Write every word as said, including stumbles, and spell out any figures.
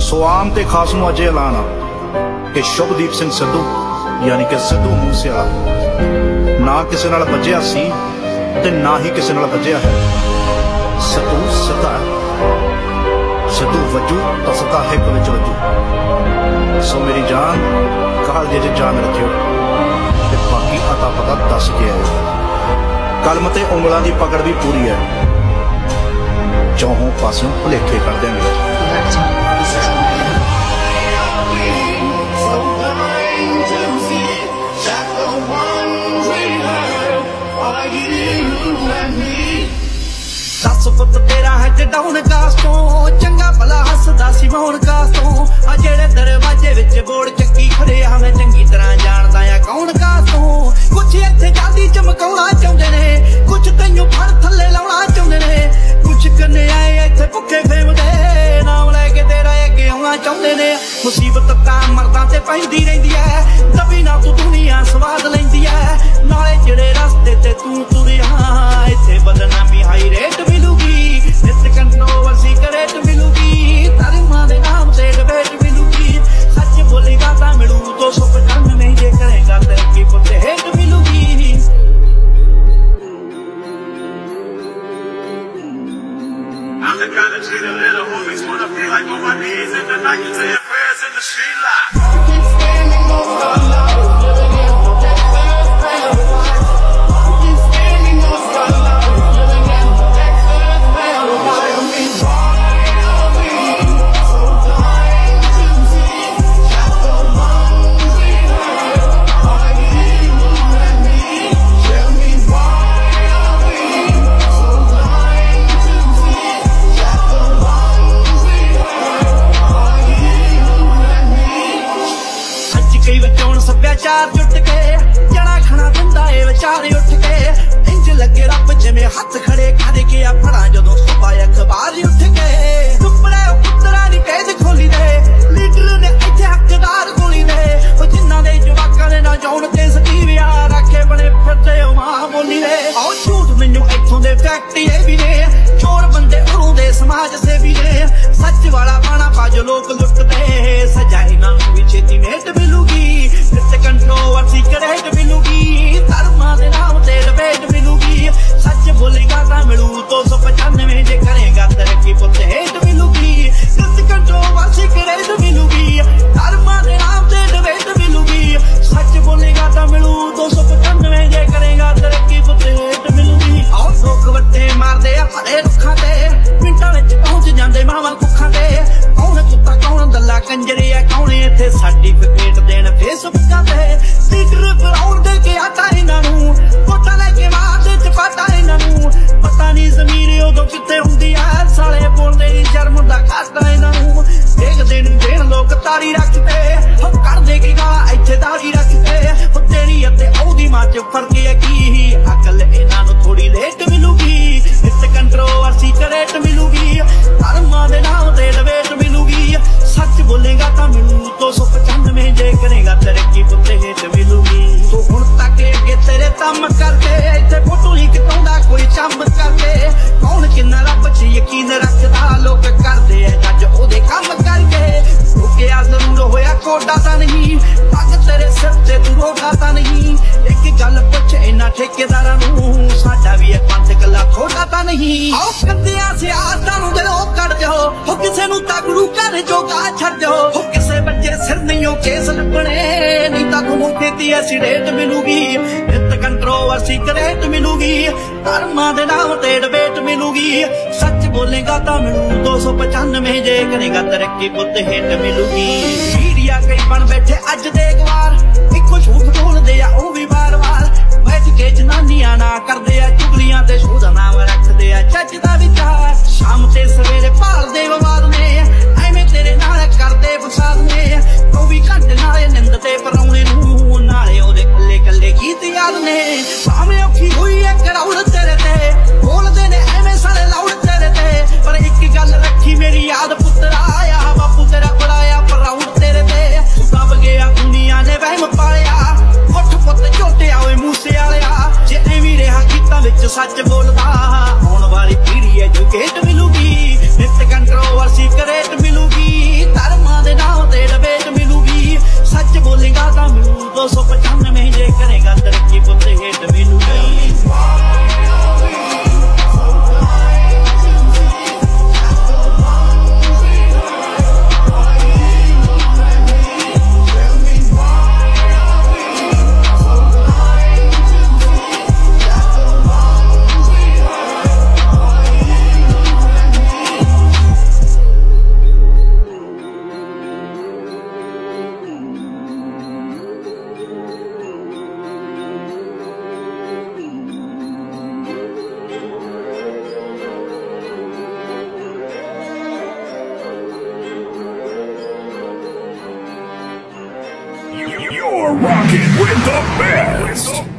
सो आम ते खास नूं अज ऐलान आ कि शुभदीप सिंह सिद्धू यानी कि सिद्धू मूसेवाला ना किसी नाल वजिया सी ते ना ही किसी नाल वजिया है। सिद्धू सिद्धा सिद्धू वजू तो सिद्धा हिक विच वजू। सो मेरी जान कालजे च जान रखियो ते बाकी अता पता दस के आए। कलम ते उंगलां दी पकड़ भी पूरी है, चौहों पासों भुलेखे कर देंगे। दस पुत तेरा है डाउन कास तो चंगा भला हसदा सी मोहन कास तो आ जेड़े दरवाजे विच बोर्ड चक्की खड़े आ मैं चंगी तरह जानदा आ कौन कास तो। कुछ इत्थे जादी चमकाउणा चाहुंदे ने, कुछ तैनूं फड़ थल्ले लाउणा चाहुंदे ने, कुछ कन्ने आए इत्थे भुखे फेमदे नाम लैके तेरा अगे आउणा चाहुंदे ने। मुसीबत तां मर्दां ते पैंदी रहिंदी ऐ, दबी ना तूं दुनिया स्वाद लैंदी ऐ। नाले जेड़े रस्ते ते तूं तुरिया इत्थे बदनामी हाई रेट मिलूगी, नित कंट्रोवर्सी करेट मिलूगी, धर्मां दे नाम ते डिबेट मिलूगी। सच बोलेगा तां मिलू दो सौ पचानवे, जे करेगा तरक्की पुत्ते हेट मिलूगी। I'm the kind of G the little homies wanna be like on my knees in the night, you say your prayers in the street light. सभ्याचार जुट के जड़ा खड़ा दिंदा ए विचार उठ के इंज लगे रब जिवें हथ खड़े करके आ फड़ा जदों सुबह अखबार उठ के टुकड़े पुत्तरा दी पेज खोली दे लीडर ने इत्थे हकदार गोली दे ओ जिन्हां दे जवाकां ने ना जाउण ते सकीविया रखे बने फिरदे ओ मां बोली दे। आओ झूठ मैनूं इत्थों दे फैक्ट ये भी ने, चोर बंदे उरों दे समाज सेवी ने। सच वाला पाना पाज लोग लुटदे सजाई ना भी छेती मेट मिलूगी, कंट्रोवर्सी करेट मिलूगी, धर्मां दे नाम ते डिबेट मिलूगी। सच बोलेगा तां मिलू दो सौ पचानवे, जे करेगा तरक्की पुत्ते हेट मिलूगी। कंट्रोवर्सी करेट मिलूगी, धर्मां दे नाम ते डिबेट मिलूगी। सच बोलेगा तां मिलू दो सौ पचानवे, जे करेगा तरक्की पुत्ते हेट मिलूगी। आओ लोग वट्टे मारदे आ भले रुखां ते, मिंटां विच पहुंच जांदे मावां कुखां ते। कौन कुत्ता कौन दल्ला कंजरे आ कौन इत्थे सर्टिफिकेट देण फेसबुकां ते। लीडर बनाउण दे के आटा इन्हां नूं, वोटां लैके मारदे चपाटा इन्हां नूं। पता नहीं ज़मीर उदों कित्थे हुंदी आ, साले बोलदे नी शर्म दा घाटा इन्हां नूं। देखदे नी देण लोक तारी रखदे, हो करदे की गा इत्थे दारी रखदे। हो तेरी अते ओहदी मां च फर्क है की, अकल इन्हां नूं थोड़ी लेट मिलूगी। नित कंट्रोवर्सी करेट मिलूगी, धर्मां दे नाम ते डिबेट मिलूगी। सच बोलेगा तां मिलू दो सौ पचानवे, जे करेगा तरक्की पुत्ते हेट मिलूगी। तू हुण तक अगे तेरे तम करके इत्थे फोटो ही खिचाउंदा कोई चम करके। कौन किन्ना रब च यकीन रखदा, लोग करदे ऐ जज ओहदे कम करके। रुकिया जरूर होया कोडा तां नहीं, पग तेरे सिर ते तू रोड़ा तां नहीं। एक गल पुछ इन्हां ठेकेदारां नूं, साडा भी इह पंथ कल्ला थोड़ा तां नहीं। आओ कंदियां सियासतां नूं दिलों कढ जाओ, हो किसे नूं तगड़ू कर जोगा छड्ड जाओ। हो किसे बच्चे सिर नहीं हो केस लपणे, नहीं तां तुहानूं खेती ऐसी रेट मिलूगी। नित कंट्रोवर्सी करेट मिलूगी, धर्मां दे नाम ते डिबेट मिलूगी। सच बोलेगा तां मिलू दो सौ पचानवे, जे करेगा तरक्की पुत्ते हेट मिलूगी। मीडिया कई बन बैठे अज दे गवार, इक्को झूठ बोलदे आ ओ भी बार बार। बैठ के जनानियां ना करदे आ चुगलियां ते शोधा नाम रखदे आ जज दा विचार। शाम ते सवेरे भालदे विवाद ने, एवें तेरे नाल करदे फसाद ने। चौबी घंटे नाले निंद ते परौणे नूं, नाले ओहदे कल्ले कल्ले गीत याद ने। भावें औखी होई ऐ कराउड़ तेरे ते, बोलदे ने एवें साले लाउड़ तेरे ते। पर इक गल रखी मेरी याद पुत्तरा, आया बापू तेरा बड़ाया प्राउड तेरे ते। दब गया दुनिया ने वहम पालिया, उठ पुत्त झोटिया ओए मूसे वालिया। जे एवें रहा गीतां विच सच बोलदा, आउण वाली पीढ़ी एजुकेट मिलूगी। नित controversy You're rocking with the best.